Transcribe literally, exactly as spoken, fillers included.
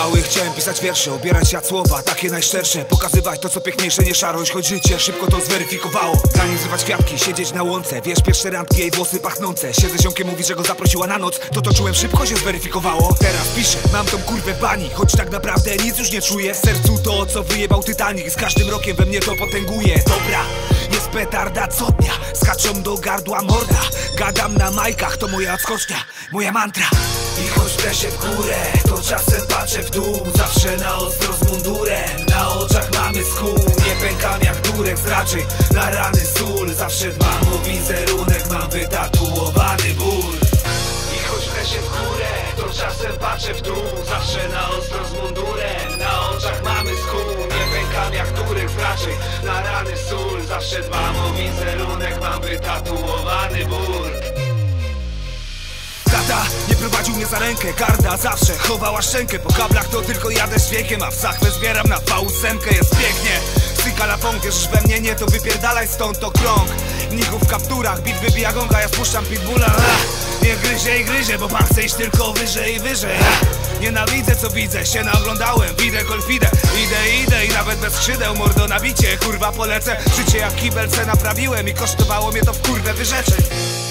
mały chciałem pisać wiersze, obierać jak słowa, takie najszczersze. Pokazywać to co piękniejsze, nie szarość, choć życie szybko to zweryfikowało. Zanim zrywać kwiatki, siedzieć na łące. Wiesz, pierwsze randki, jej włosy pachnące. Siedzę z ziomkiem, mówi, że go zaprosiła na noc. To to czułem, szybko się zweryfikowało. Teraz piszę, mam tą kurwę w bani, choć tak naprawdę nic już nie czuję. W sercu to, co wyjebał Titanic, z każdym rokiem we mnie to potęguje. Dobra, jest petarda co dnia, skaczą do gardła morda. Gadam na majkach, to moja odskocznia, moja mantra. I choć się w górę, to czasem patrzę w dół. Zawsze na ostro z mundurem, na oczach mamy skół. Nie pękam jak durek z raczej, na rany sól. Zawsze dbam o wizerunek, mam wytatuowany ból. I choć się w górę, to czasem patrzę w dół. Zawsze na ostro z mundurem, na oczach mamy skół. Nie pękam jak durek z raczej, na rany sól. Zawsze dbam o wizerunek, mam wytatuowany ból. Tata nie prowadził mnie za rękę, garda zawsze chowała szczękę. Po kablach to tylko jadę z wiekiem, a w sachwę zbieram na V osiem. Jest pięknie, styka la funk, wierzysz we mnie, nie to wypierdalaj stąd, to krąg. Mnichów w kapturach, beat wybija gonga, ja spuszczam pitbulla. Nie gryzie i gryzie, bo pan chce iść tylko wyżej i wyżej. Nienawidzę co widzę, się naoglądałem, widzę kolfidę. Idę, idę i nawet bez skrzydeł, mordo nabicie, kurwa polecę. Życie jak kibelce naprawiłem i kosztowało mnie to w kurwę wyrzeczeń.